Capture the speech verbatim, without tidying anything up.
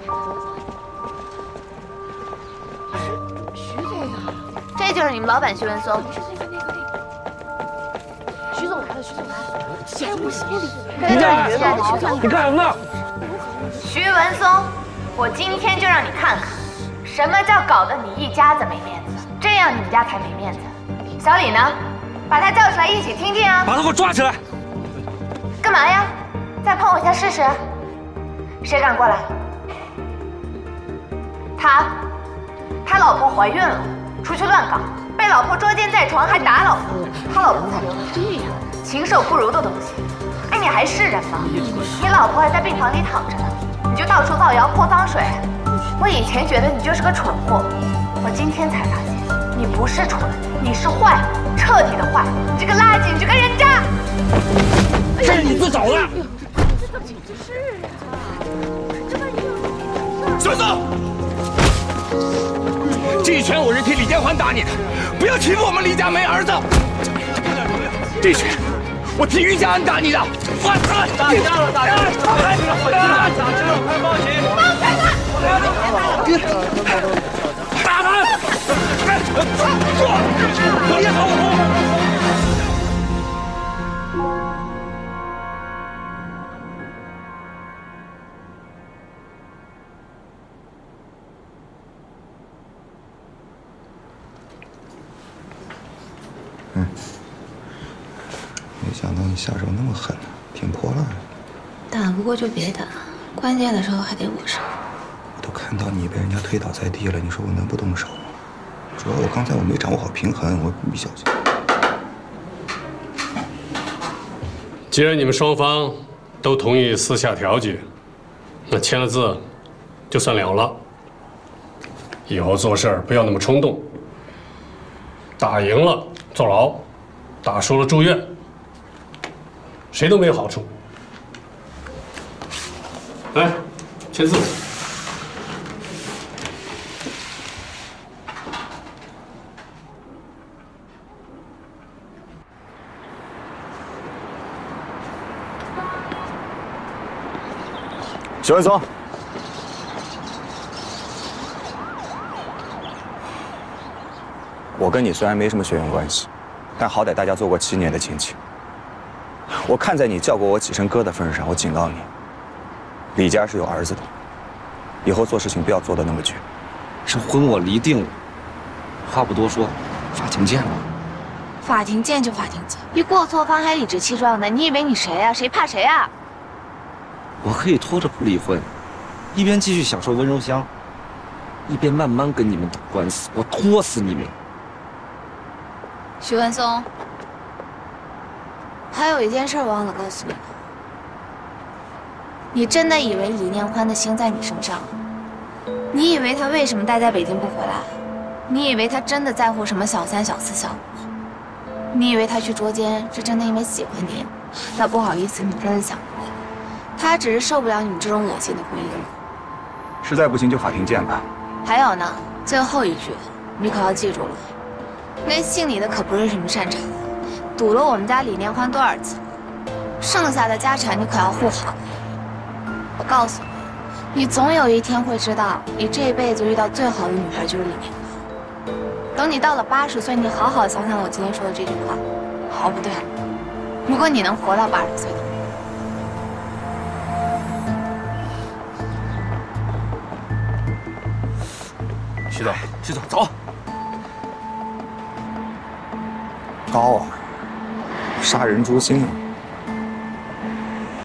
徐总呢？ 这就是你们老板徐文松。 是那个那个那个。徐总来了，徐总来了。哎，我心里。 这就是你亲爱的徐总。 你干什么呢？ 徐文松，我今天就让你看看，什么叫搞得你一家子没面子，这样你们家才没面子。小李呢？把他叫出来一起听听啊！ 把他给我抓起来！ 干嘛呀？再碰我一下试试？谁敢过来？他，他老婆怀孕了，出去乱搞，被老婆捉奸在床，还打老婆。他老婆才留了这样禽兽不如的东西。哎，你还是人吗？你老婆还在病房里躺着呢，你就到处造谣泼脏水。我以前觉得你就是个蠢货，我今天才发现你不是蠢，你是坏，彻底的坏。你这个垃圾，你这个人渣！ 这是你自找的。孙总，这拳我是替李建环打你的，不要欺负我们李家没儿子。这拳我替于家安打你的，放开！打架了，打架了！打架了！打架了！快报警！放开他！打他！坐！别跑我！ 嗯，没想到你下手那么狠，挺泼辣的。 打不过就别打，关键的时候还得我上。 我都看到你被人家推倒在地了，你说我能不动手吗？主要我刚才我没掌握好平衡，我一不小心。 既然你们双方都同意私下调解，那签了字就算了了。以后做事儿不要那么冲动。打赢了坐牢，打输了住院，谁都没有好处。来，签字。 许文松，我跟你虽然没什么血缘关系，但好歹大家做过七年的亲戚。我看在你叫过我几声哥的份上，我警告你，李家是有儿子的，以后做事情不要做得那么绝。 这婚我离定了，话不多说，法庭见吧。 法庭见就法庭见，一过错方还理直气壮的，你以为你谁啊？谁怕谁啊？ 我可以拖着不离婚，一边继续享受温柔乡，一边慢慢跟你们打官司，我拖死你们！ 徐文松，还有一件事忘了告诉你了，你真的以为李念欢的心在你身上？你以为他为什么待在北京不回来？你以为他真的在乎什么小三、小四、小五？你以为他去捉奸是真的因为喜欢你？那不好意思，你真的想多了。他只是受不了你们这种恶心的婚姻。 实在不行就法庭见吧。 还有呢，最后一句，你可要记住了。那姓李的可不是什么善茬，堵了我们家李念欢多少次，剩下的家产你可要护好。我告诉你，你总有一天会知道，你这辈子遇到最好的女孩就是李念欢。等你到了八十岁，你好好想想我今天说的这句话。哦，不对，如果你能活到八十岁的话。 徐总，徐总，走。 高啊，杀人诛心啊！